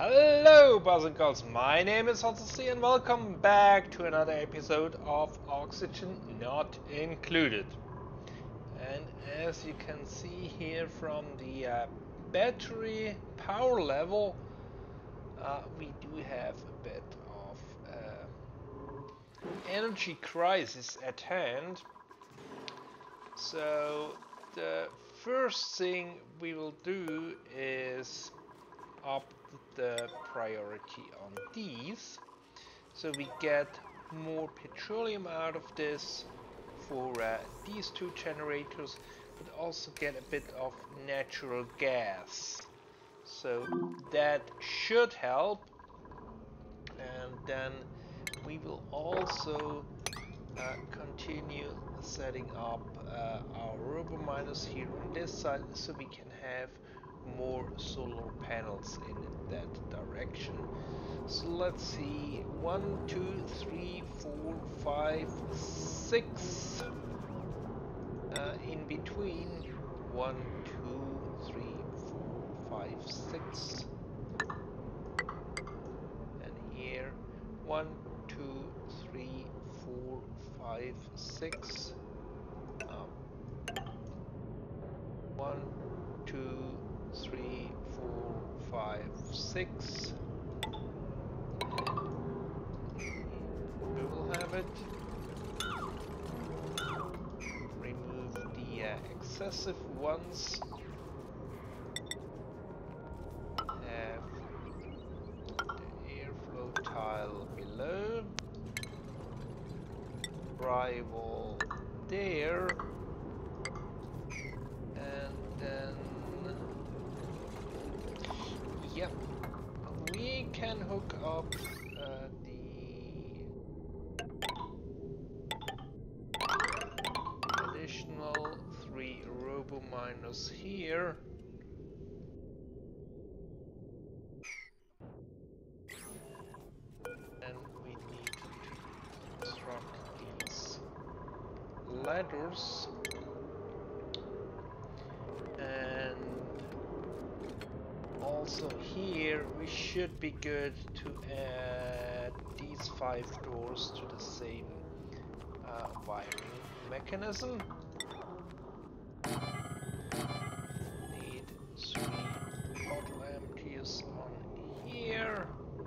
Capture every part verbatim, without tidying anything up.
Hello, boys and girls. My name is Hansi, and welcome back to another episode of Oxygen Not Included. And as you can see here from the uh, battery power level, uh, we do have a bit of uh, energy crisis at hand. So the first thing we will do is up the priority on these, so we get more petroleum out of this for uh, these two generators, but also get a bit of natural gas, so that should help. And then we will also uh, continue setting up uh, our robo miners here on this side, so we can have more solar panels in that direction. So let's see, one, two, three, four, five, six uh, in between. One, two, three, four, five, six, and here one, two, three, four, five, six. Um, one, two, three, four, five, six. We will have it. Remove the uh, excessive ones. Have the airflow tile below. Drywall there. And then, yep, we can hook up uh, the additional three robo miners here. And we need to construct these ladders. And also here we should be good to add these five doors to the same uh, wiring mechanism. Need three bottle empties on here.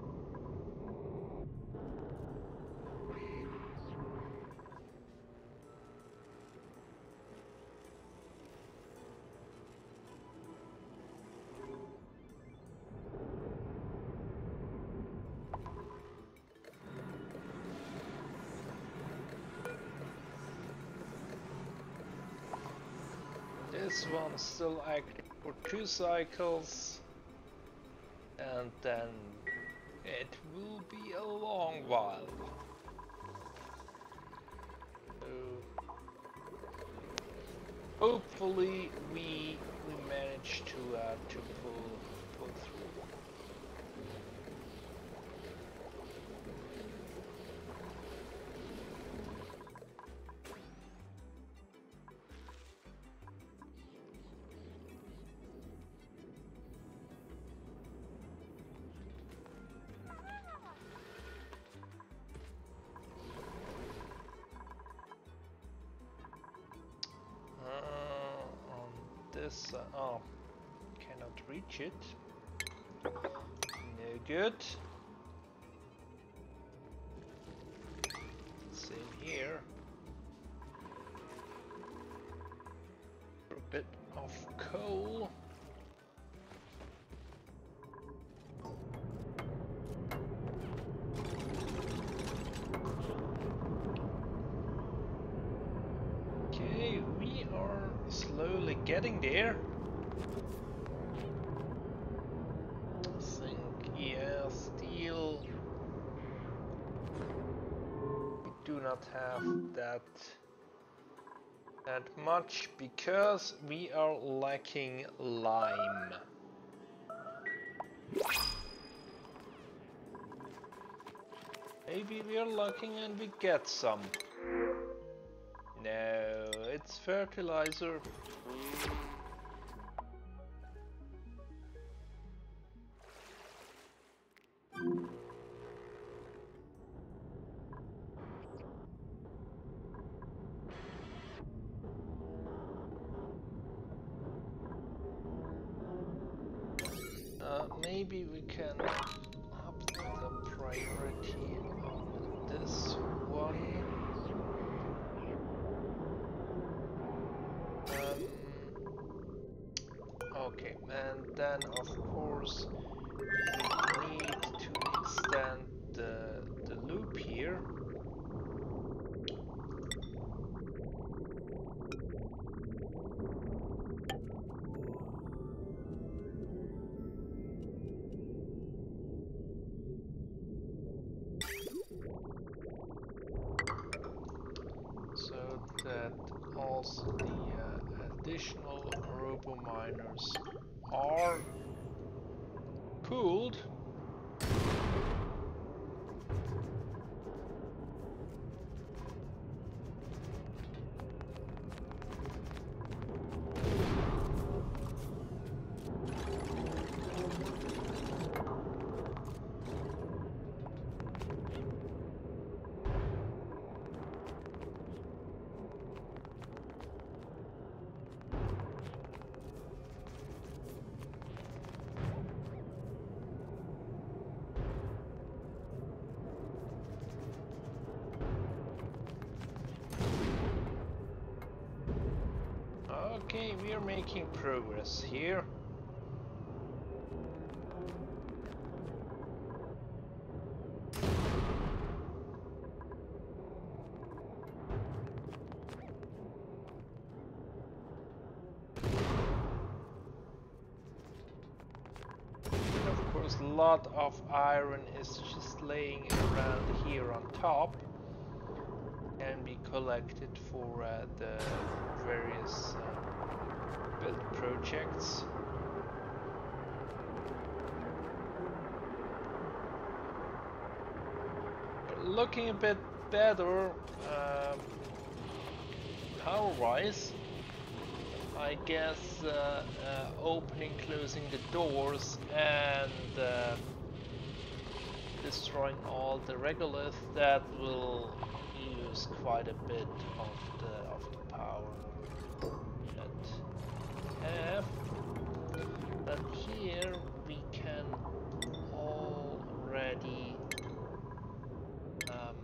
This one's still active for two cycles, and then it will be a long while. So hopefully we we manage to uh, to pull pull through. This, uh, oh, cannot reach it. No good. Same here. A bit of coal. Okay, we are slowly getting there. I think, yeah, steel. We do not have that that much because we are lacking lime. Maybe we are lacking and we get some. No, it's fertilizer. maybe we can up the priority on this one. Um, okay, and then of course we need to extend the, the loop here. So that also the uh, additional robo miners are cooled. Okay, we are making progress here. And of course, a lot of iron is just laying around here on top and be collected for uh, the various uh, build projects. But looking a bit better um, power-wise, I guess uh, uh, opening, closing the doors and uh, destroying all the regolith, that will use quite a bit of the of the power that have. But here we can already um,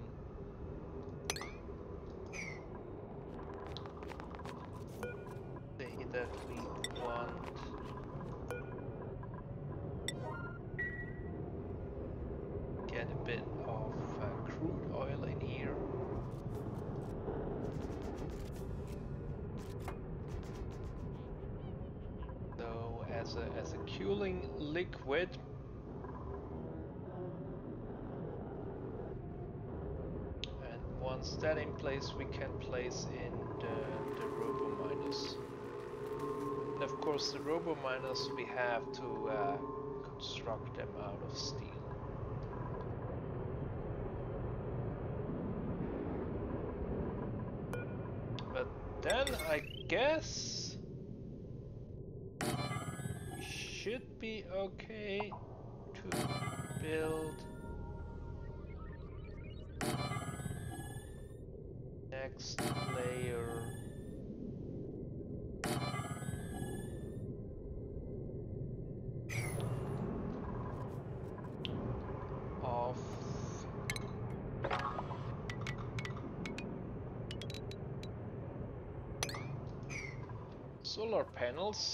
say that we want get a bit of uh, crude oil in here. So as a as a cooling liquid, and once that in place, we can place in the, the robo miners. And of course, the robo miners, we have to uh, construct them out of steel. But then I guess we should be okay to build next layer of solar panels.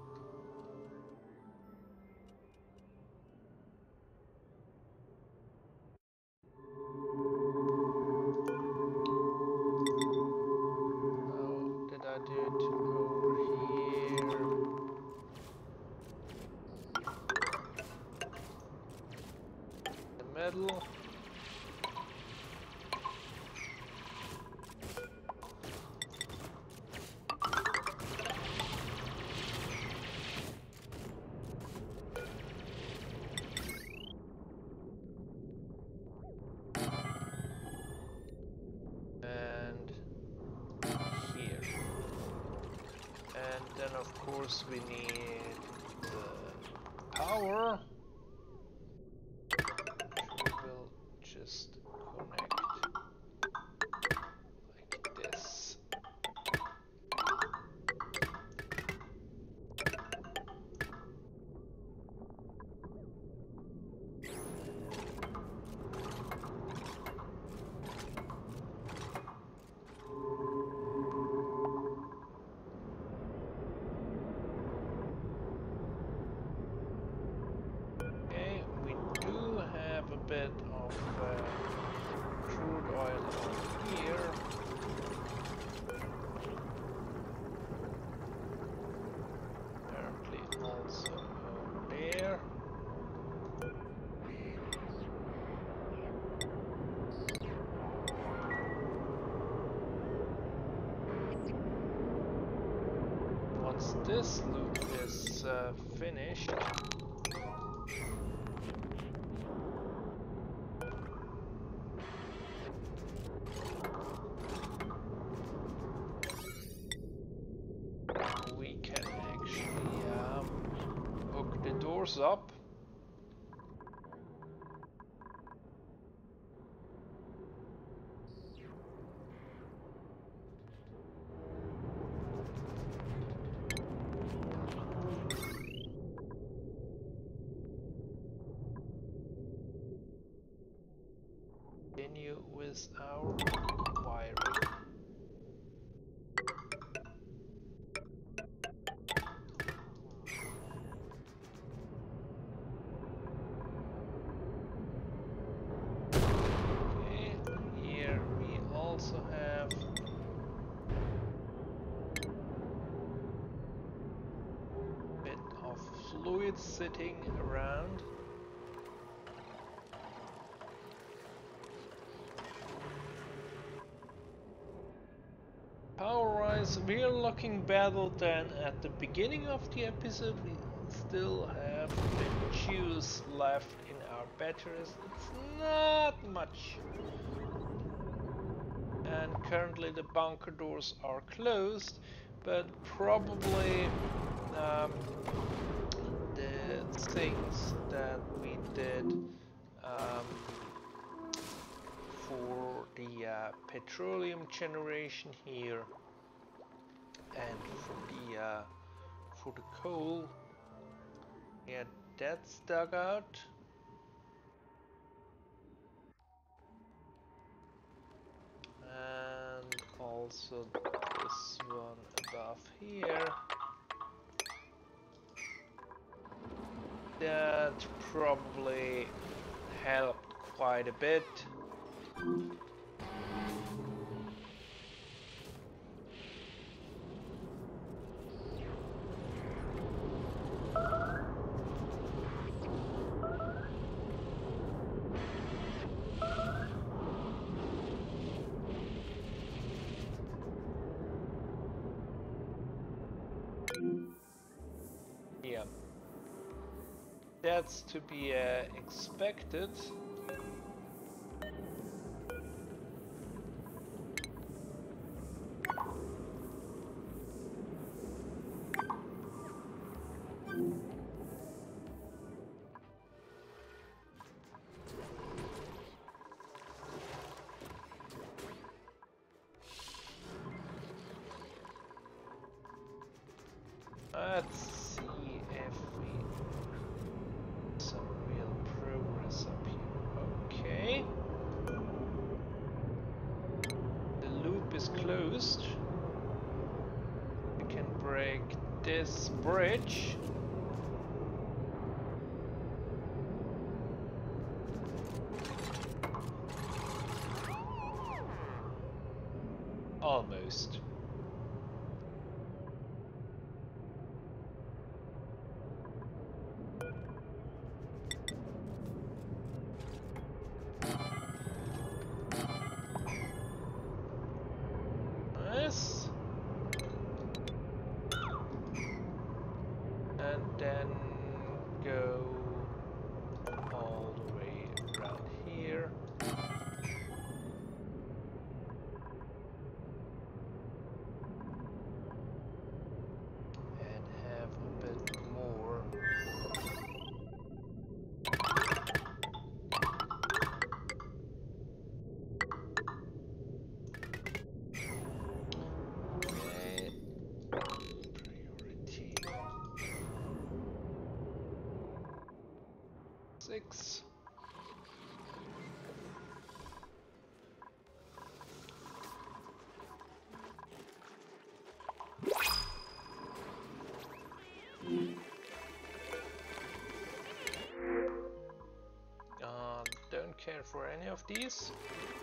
Now, did I do it over here? The middle. Then of course we need the power. We'll just connect like this. bit of uh, crude oil over here. Apparently also over there. Once this loop is uh, finished, we can actually um, hook the doors up. Continue with our wiring. Okay, here we also have a bit of fluid sitting around. Power rise, we're looking better than at the beginning of the episode. We still have the juice left in our batteries. It's not much. And currently the bunker doors are closed, but probably um, the things that we did um, for the uh, petroleum generation here and for the uh, for the coal, yeah, that's dug out. And also this one above here, that probably helped quite a bit. Yeah, that's to be uh, expected. Let's see if we some real progress up here. Okay. The loop is closed. We can break this bridge. Almost. Nice. And then go all the way around here. And have a bit more. Okay. Priority six. Uh, don't care for any of these.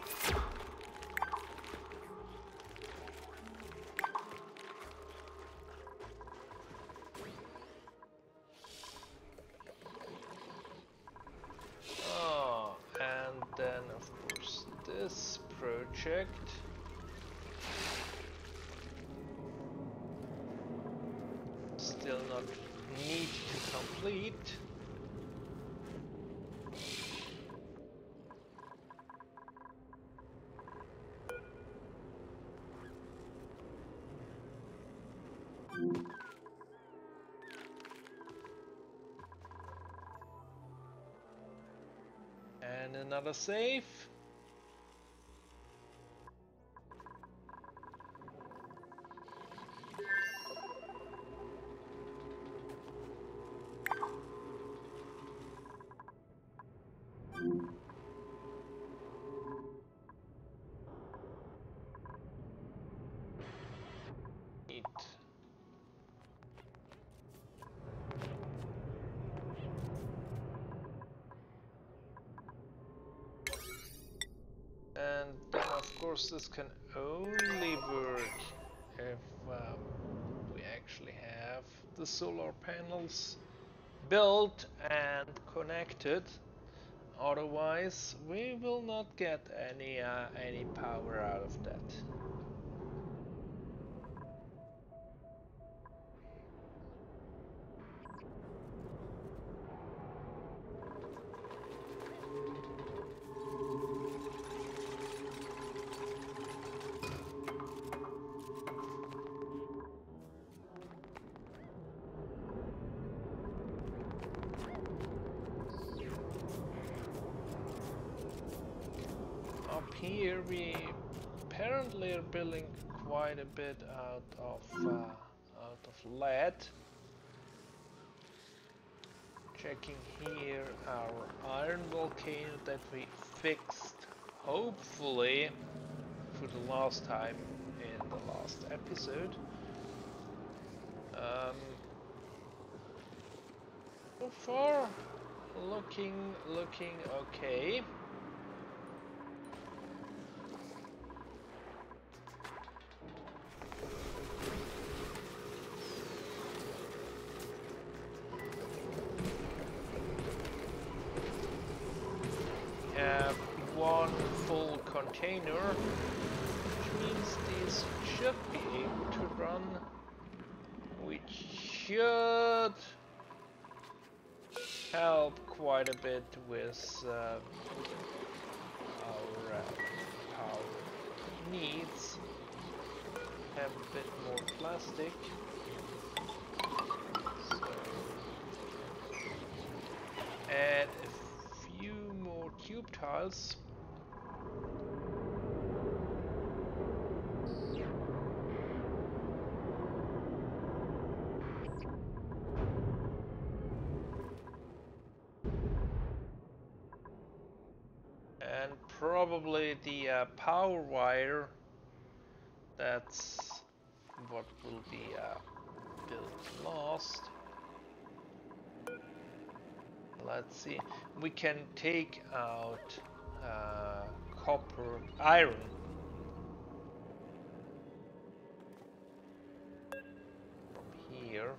Oh, and then of course this project. Still not need to complete. And another save. Neat. And then of course this can only work if um, we actually have the solar panels built and connected. Otherwise we will not get any uh, any power out of that. Up here we apparently are building quite a bit out of uh, out of lead. Checking here our iron volcano that we fixed, hopefully, for the last time in the last episode. Um, so far, looking looking okay. Have one full container, which means these should be able to run, which should help quite a bit with uh, our uh, power needs. Have a bit more plastic. So add a few more cube tiles. And probably the uh, power wire, that's what will be uh, built last. Let's see, we can take out uh, copper, iron. From here.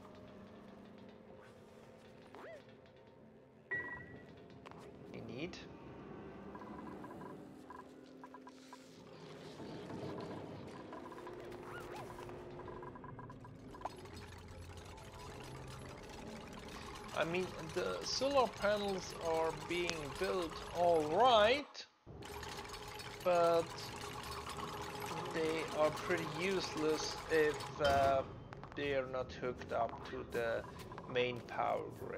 We need. I mean, the solar panels are being built all right, but they are pretty useless if uh, they are not hooked up to the main power grid.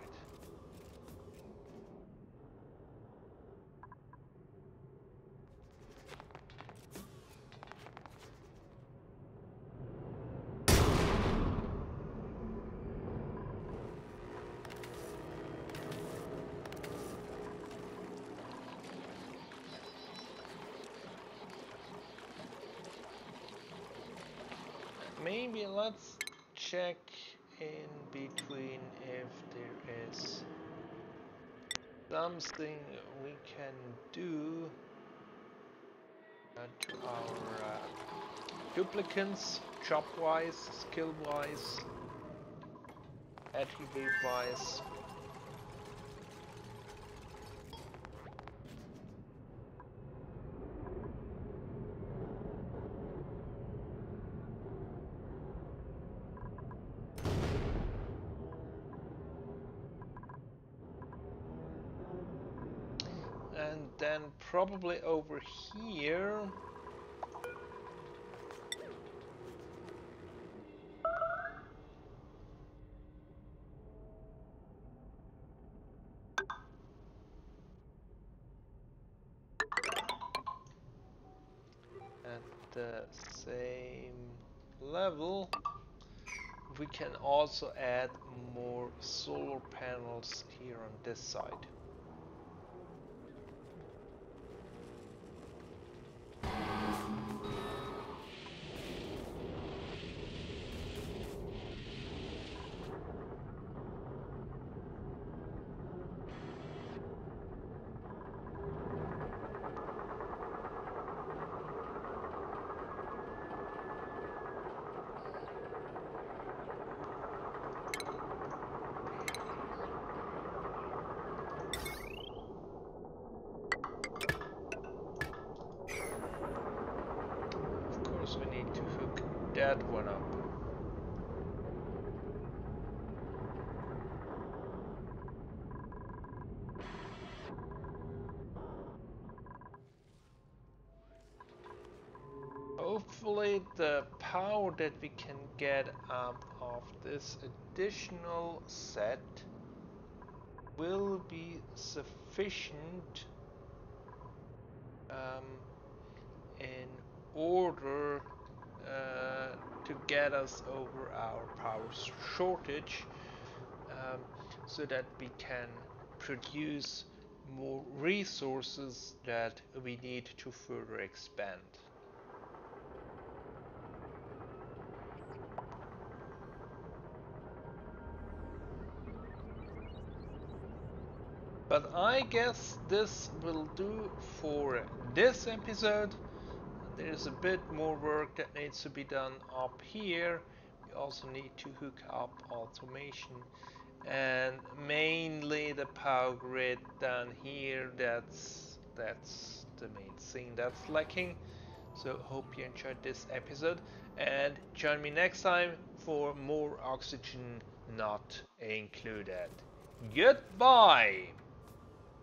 Maybe let's check in between if there is something we can do uh, to our uh, duplicants, job-wise, skill-wise, attribute-wise. And then probably over here at the same level we can also add more solar panels here on this side. Of course we need to hook that one up. Hopefully the power that we can get out of this additional set will be sufficient um, in order uh, to get us over our power shortage, um, so that we can produce more resources that we need to further expand. But I guess this will do for this episode. There's a bit more work that needs to be done up here. We also need to hook up automation and mainly the power grid down here. That's that's the main thing that's lacking. So hope you enjoyed this episode and join me next time for more oxygen not included. Goodbye!